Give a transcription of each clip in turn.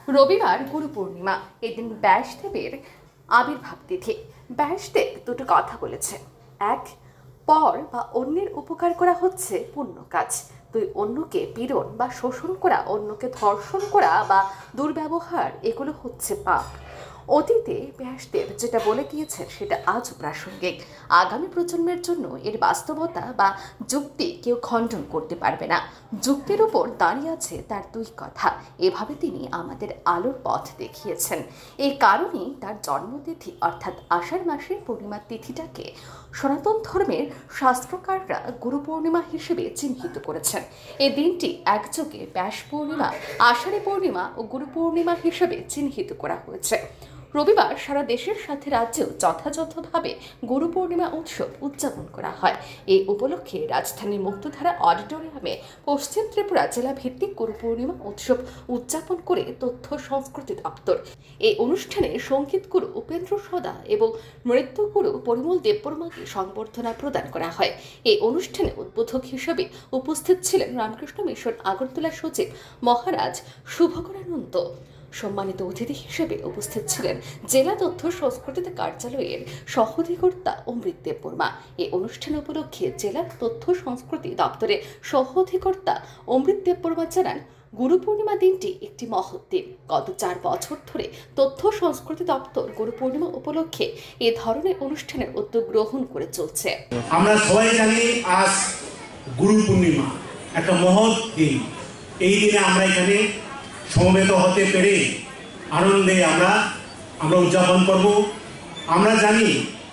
রবিবার গুরু পূর্ণিমা। এদিন ব্যাসদেবের আবির্ভাব তিথি। ব্যাসদেব দুটো কথা বলেছেন। এক, পর বা অন্যের উপকার করা হচ্ছে পুণ্য কাজ। দুই, অন্যকে পীড়ন বা শোষণ করা, অন্যকে ধর্ষণ করা বা দুর্ব্যবহার, এগুলো হচ্ছে পাপ। অতীতে ব্যাসদেব যেটা বলে গিয়েছেন সেটা আজও প্রাসঙ্গিক। আগামী প্রজন্মের জন্য এর বাস্তবতা বা যুক্তি কেউ খণ্ডন করতে পারবে না। যুক্তির উপর দাঁড়িয়ে আছে তার দুই কথা। এভাবে তিনি আমাদের আলোর পথ দেখিয়েছেন। এই কারণেই তার জন্মতিথি অর্থাৎ আষাঢ় মাসের পূর্ণিমা তিথিটাকে সনাতন ধর্মের শাস্ত্রকাররা গুরু পূর্ণিমা হিসেবে চিহ্নিত করেছেন। এই দিনটি একযোগে ব্যাস পূর্ণিমা, আষাঢ়ী পূর্ণিমা ও গুরু পূর্ণিমা হিসেবে চিহ্নিত করা হয়েছে। রবিবার সারা দেশের সাথে রাজ্যেও যথাযথভাবে গুরু পূর্ণিমা উৎসব উদযাপন করা হয়। এই উপলক্ষে রাজধানীর মুক্তধারা অডিটোরিয়ামে পশ্চিম ত্রিপুরা জেলা ভিত্তিক গুরু পূর্ণিমা উৎসব উদযাপন করে তথ্য সংস্কৃতি দপ্তর। এই অনুষ্ঠানে সঙ্গীত গুরু উপেন্দ্র সদা এবং নৃত্যগুরু পরিমল দেববর্মাকে সংবর্ধনা প্রদান করা হয়। এই অনুষ্ঠানে উদ্বোধক হিসেবে উপস্থিত ছিলেন রামকৃষ্ণ মিশন আগরতলা সচিব মহারাজ শুভকরানন্দ। সম্মানিত অতিথি হিসেবে উপস্থিত ছিলেন জেলা তথ্য সংস্কৃতি কার্যালয়ের সহ-অধিকর্তা অমৃত দেববর্মা। এই অনুষ্ঠান উপলক্ষে জেলা তথ্য সংস্কৃতি দপ্তরের সহ-অধিকর্তা অমৃত দেববর্মা জানান, গুরু পূর্ণিমা দিনটি একটি মহৎ দিন। গত 4 বছর ধরে তথ্য সংস্কৃতি দপ্তর গুরু পূর্ণিমা উপলক্ষে এ ধরনের অনুষ্ঠানের উদ্যোগ গ্রহণ করে চলছে। আমরা সবাই জানি আজ গুরু পূর্ণিমা, একটা মহৎ দিন। এই দিনে আমরা এখানে সমবেত হতে পেরে আনন্দে আমরা উদযাপন করব। আমরা জানি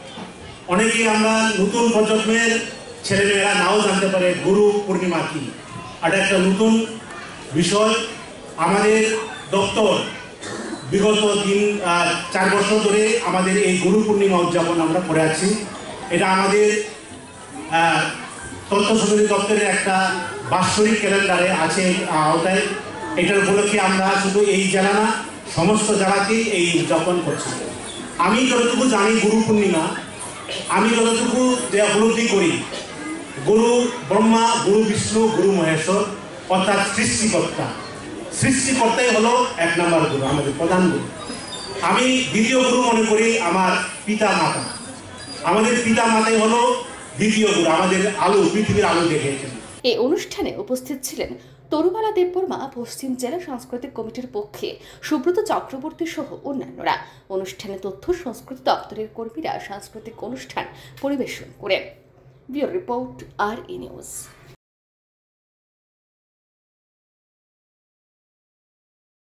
অনেকে আমরা নতুন প্রজন্মের ছেলেমেয়েরা নাও জানতে পারে গুরু পূর্ণিমা কি। এটা একটা নতুন বিষয়। আমাদের দপ্তর বিগত 4 বছর ধরে আমাদের এই গুরু পূর্ণিমা উদযাপন আমরা করে আছি। এটা আমাদের তথ্য সংস্কৃতি দপ্তরের একটা বাৎসরিক ক্যালেন্ডারে আছে আওতায়। এটার উপলক্ষে আমরা শুধু এই জেলা না, সমস্ত জেলাতেই এই উদযাপন করছি। আমি যতটুকু জানি গুরু পূর্ণিমা, আমি যতটুকু উপলব্ধি করি, গুরু ব্রহ্মা, গুরু বিষ্ণু, গুরু মহেশ্বর অর্থাৎ সৃষ্টিকর্তাই হলো 1 নম্বর গুরু, আমাদের প্রধান গুরু। আমি দ্বিতীয় গুরু মনে করি আমার পিতা মাতা। আমাদের পিতা মাতাই হলো দ্বিতীয় গুরু, আমাদের আলো, পৃথিবীর আলো দেখিয়েছেন। এই অনুষ্ঠানে উপস্থিত ছিলেন তরুবালা দেববর্মা, পশ্চিম জেলা সাংস্কৃতিক কমিটির পক্ষে সুব্রত চক্রবর্তী সহ অন্যান্যরা। অনুষ্ঠানে তথ্য সংস্কৃতি দপ্তরের কর্মীরা সাংস্কৃতিক অনুষ্ঠান পরিবেশন করেন। Bureau report, R E news.